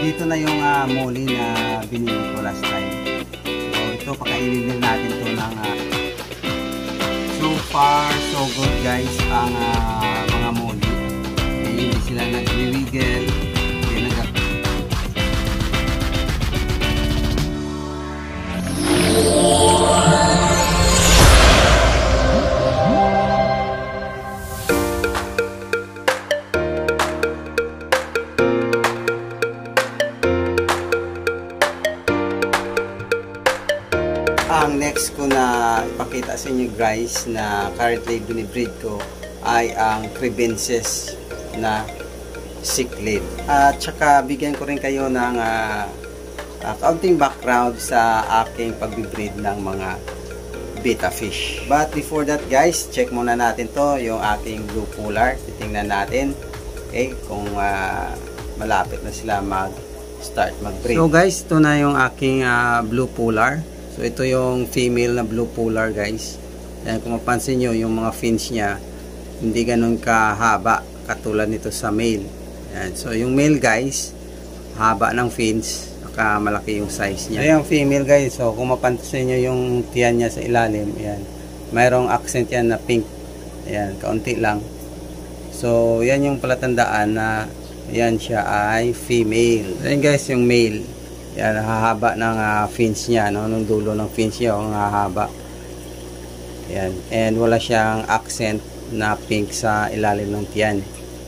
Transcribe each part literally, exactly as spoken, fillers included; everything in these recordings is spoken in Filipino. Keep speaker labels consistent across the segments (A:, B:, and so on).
A: dito na yung uh, muli na binili ko last time. So ito, pakainin din natin ito ng uh, so far so good guys ang uh, mga muli. Eh, hindi sila nag-wiggle, hindi nag Ang next ko na ipakita sa inyo guys na currently binibreed ko ay ang Crebensis na cichlid. At saka bigyan ko rin kayo ng uh, uh, kaunting background sa aking pagbibreed ng mga betta fish. But before that guys, check muna natin to yung aking blue polar. Titingnan natin okay, kung uh, malapit na sila mag start mag-breed. So guys, ito na yung aking uh, blue polar. So ito yung female na blue polar guys. Ayan, kung mapansin nyo yung mga fins niya hindi ganun kahaba katulad nito sa male. Ayan, so yung male guys haba ng fins, saka malaki yung size niya. So yung female guys, so kung mapansin nyo yung tiyan niya sa ilalim, ayan, mayroong accent yan na pink. Ayan, kaunti lang. So yan yung palatandaan na yan siya ay female. Ayan guys yung male. Yan, hahaba ng uh, fins niya, no? Nung dulo ng fins niya, ang hahaba. Yan, and wala siyang accent na pink sa ilalim ng tiyan.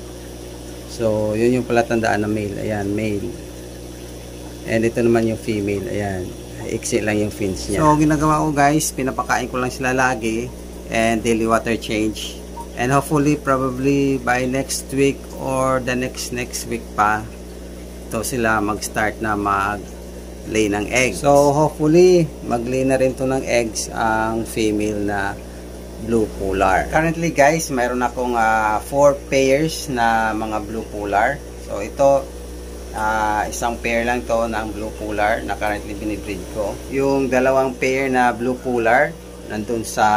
A: So, yun yung palatandaan na male. Ayan, male. And ito naman yung female. Ayan, iksi lang yung fins niya. So, ginagawa ko guys, pinapakain ko lang sila lagi and daily water change. And hopefully, probably by next week or the next next week pa, ito sila mag-start na mag lay ng eggs. So hopefully mag-lay na rin to ng eggs ang female na blue polar. Currently guys, mayroon akong uh, four pairs na mga blue polar. So ito uh, isang pair lang to ng blue polar na currently binibreed ko. Yung dalawang pair na blue polar nandun sa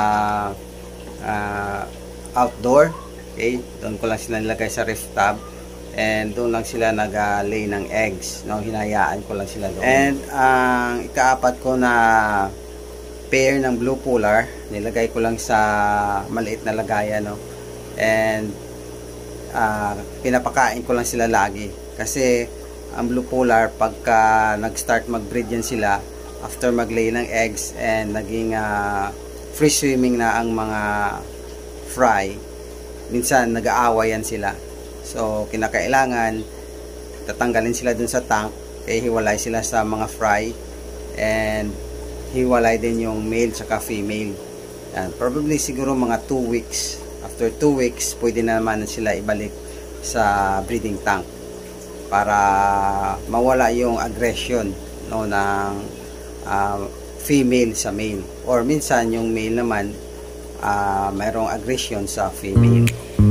A: uh, outdoor. Okay, doon ko lang sila nilagay sa ref tab. And doon lang sila nag-lay ng eggs, no? Hinayaan ko lang sila doon. And ang uh, ikaapat ko na pair ng blue polar, nilagay ko lang sa maliit na lagayan, no? And uh, pinapakain ko lang sila lagi. Kasi ang blue polar, pagka nag-start mag-breed yan sila, after mag-lay ng eggs and naging uh, free swimming na ang mga fry, minsan nag-aaway yan sila. So, kinakailangan tatanggalin sila dun sa tank, kaya hiwalay sila sa mga fry and hiwalay din yung male saka female. Yan, probably siguro mga two weeks. After two weeks, pwede na naman sila ibalik sa breeding tank para mawala yung aggression, no, ng uh, female sa male. Or minsan yung male naman uh, mayroong aggression sa female.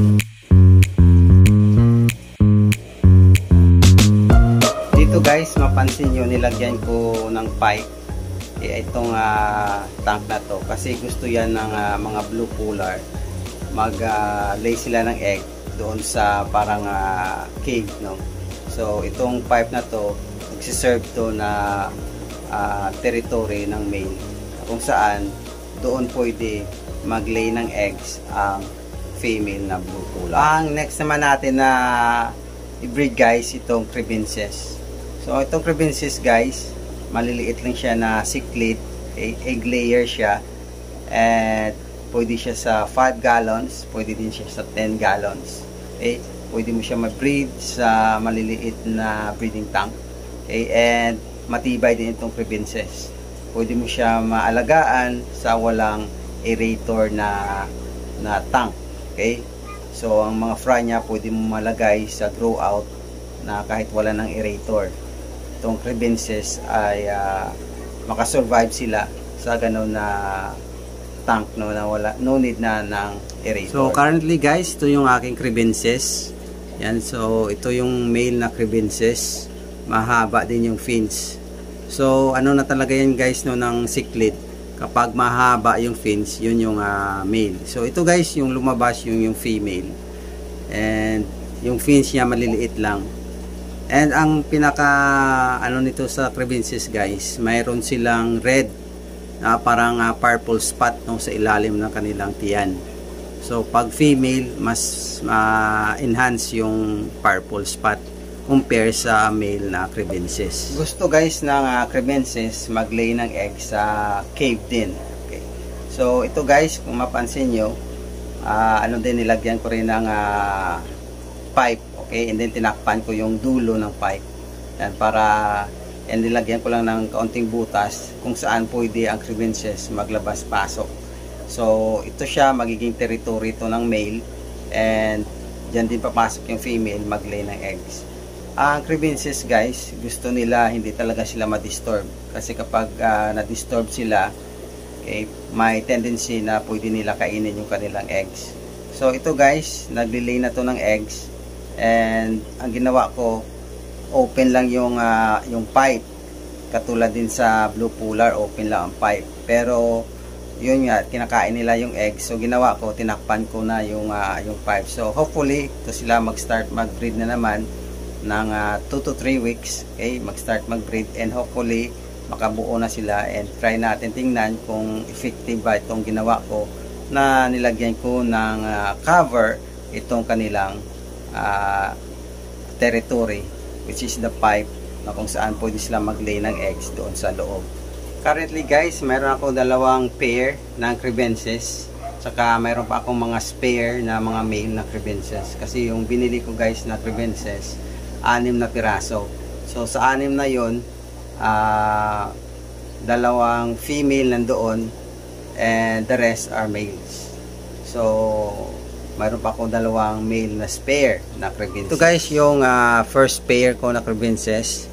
A: Guys, mapansin nyo, nilagyan ko ng pipe eh, itong uh, tank na to kasi gusto yan ng uh, mga blue polar mag uh, lay sila ng egg doon sa parang uh, cave, no? So itong pipe na to nagsiserve to na uh, territory ng male kung saan doon pwede mag lay ng eggs ang female na blue polar. Ang next naman natin na i-breed guys, itong Crebensis. So itong Crebensis guys, maliliit lang siya na cichlid, egg layer siya, at pwede siya sa five gallons, pwede din siya sa ten gallons. Okay? Pwede mo siya ma-breed sa maliliit na breeding tank. Okay? And matibay din itong Crebensis. Pwede mo siya maalagaan sa walang aerator na na tank. Okay? So ang mga fry niya pwede mo malagay sa grow out na kahit wala ng aerator. Itong Crebensis ay uh, makasurvive sila sa ganun na tank, no, na wala, no need na ng aerator. So currently guys, ito yung aking Crebensis. Yan, so ito yung male na Crebensis. Mahaba din yung fins. So ano na talaga yan guys, no, ng cichlid. Kapag mahaba yung fins, yun yung uh, male. So ito guys, yung lumabas yung yung female. And yung fins niya maliliit lang. And ang pinaka ano nito sa crebensis guys, mayroon silang red na parang uh, purple spot no, sa ilalim ng kanilang tiyan. So pag female, mas uh, enhance yung purple spot compare sa male na crebensis. Gusto guys ng uh, crebensis mag-lay ng egg sa cave din. Okay. So ito guys, kung mapansin nyo, uh, ano din, nilagyan ko rin ng uh, pipe. Okay, and then tinakpan ko yung dulo ng pipe. Yan, para and nilagyan ko lang ng kaunting butas kung saan pwede ang crebensis maglabas-pasok. So ito siya, magiging territory ito ng male, and dyan din papasok yung female mag-lay ng eggs. Ang crebensis guys, gusto nila hindi talaga sila ma-disturb, kasi kapag uh, na-disturb sila, okay, may tendency na pwede nila kainin yung kanilang eggs. So ito guys, nagli-lay na to ng eggs, and ang ginawa ko, open lang yung uh, yung pipe, katulad din sa blue polar, open lang ang pipe, pero yun nga, kinakain nila yung eggs. So ginawa ko, tinakpan ko na yung uh, yung pipe. So hopefully ito sila mag-start mag-breed na naman ng uh, two to three weeks. Okay, mag-start mag-breed, and hopefully makabuo na sila, and try natin tingnan kung effective ba itong ginawa ko na nilagyan ko ng uh, cover itong kanilang uh, territory, which is the pipe, na kung saan pwede sila mag-lay ng eggs doon sa loob. Currently guys, mayroon ako dalawang pair ng crebensis, saka mayroon pa akong mga spare na mga male na crebensis, kasi yung binili ko guys na crebensis, anim na piraso. So sa anim na yon, uh, dalawang female nandoon, and the rest are males. So mayroon pa akong dalawang male na spare na crebensis. Ito guys yung uh, first pair ko na crebensis,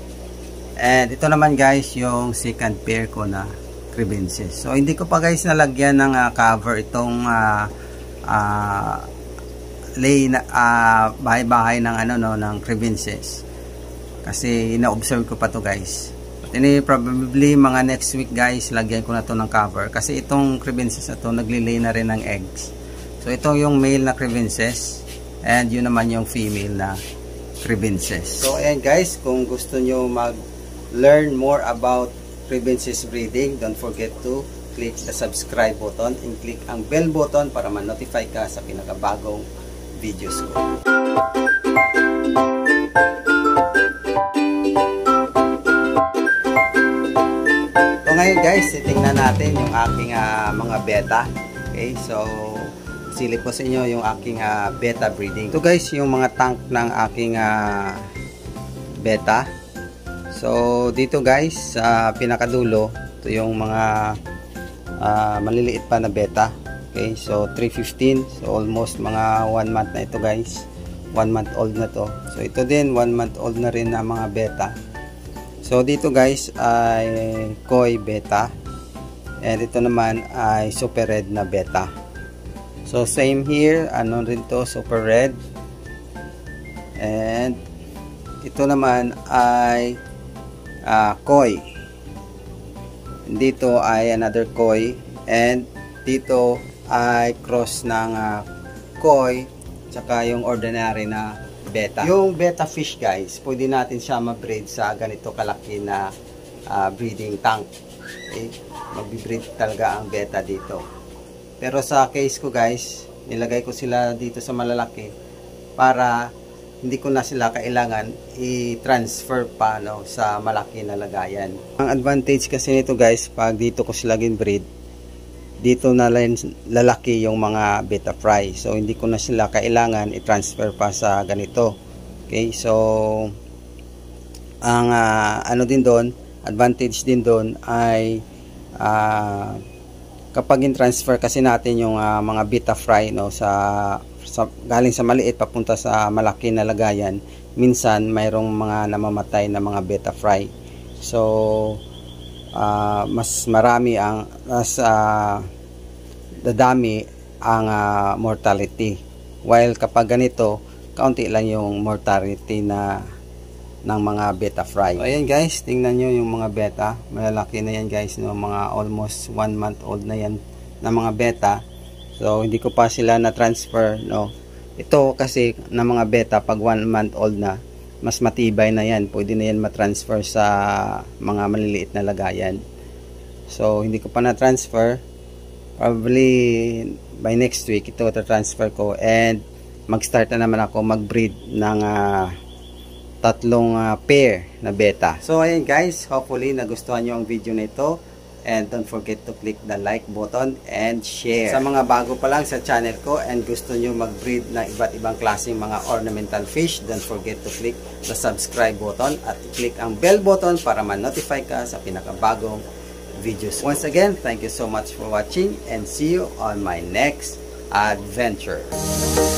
A: and ito naman guys yung second pair ko na crebensis. So hindi ko pa guys nalagyan ng uh, cover itong uh, uh, lay na uh, bahay-bahay ng ano no ng crebensis, kasi ina-observe ko pa to guys. But ini probably mga next week guys, lagyan ko na to ng cover, kasi itong crebensis na to nagli-lay na rin ng eggs. So ito yung male na crebensis, and yun naman yung female na crebensis. So ayan guys, kung gusto nyo mag learn more about crebensis breeding, don't forget to click the subscribe button and click ang bell button para ma-notify ka sa pinakabagong videos ko. So ngayon guys, titingnan natin yung aking uh, mga beta. Okay, so silip ko sa inyo yung aking uh, beta breeding. Ito guys yung mga tank ng aking uh, beta. So dito guys sa uh, pinakadulo, ito yung mga uh, maliliit pa na beta. Okay, so three fifteen, so almost mga one month na ito guys, one month old na to. So ito din one month old na rin na mga beta. So dito guys ay koi beta, and ito naman ay super red na beta. So same here, ano rin to, super red, and ito naman ay uh, koi. Dito ay another koi, and dito ay cross ng uh, koi tsaka yung ordinary na beta. Yung beta fish guys, pwede natin siya ma-breed sa ganito kalaki na uh, breeding tank. Okay? Magbi-breed talaga ang beta dito. Pero sa case ko guys, nilagay ko sila dito sa malalaki para hindi ko na sila kailangan i-transfer pa no, sa malaki na lagayan. Ang advantage kasi nito guys, pag dito ko sila gin-breed, dito na lang lalaki yung mga beta fry. So hindi ko na sila kailangan i-transfer pa sa ganito. Okay, so ang uh, ano din doon, advantage din doon ay uh, kapag in-transfer kasi natin yung uh, mga beta fry no, sa, sa galing sa maliit papunta sa malaki na lagayan, minsan mayroong mga namamatay na mga beta fry. So Uh, mas marami ang mas uh, dadami ang uh, mortality, while kapag ganito kaunti lang yung mortality na ng mga beta fry. So ayan guys, tingnan nyo yung mga beta, malalaki na yan guys no, mga almost one month old na yan na mga beta. So hindi ko pa sila na transfer no. Ito kasi na mga beta pag one month old na, mas matibay na yan. Pwede na yan matransfer sa mga maliliit na lagayan. So, hindi ko pa na-transfer. Probably by next week, ito ta-transfer ko. And mag-start na naman ako mag-breed ng uh, tatlong uh, pair na beta. So, ayun guys. Hopefully, nagustuhan nyo ang video na ito. And don't forget to click the like button and share. Sa mga bago pa lang sa channel ko and gusto nyo mag-breed ng iba't ibang klaseng mga ornamental fish, don't forget to click the subscribe button at click ang bell button para ma-notify ka sa pinakabagong videos. Once again, thank you so much for watching and see you on my next adventure.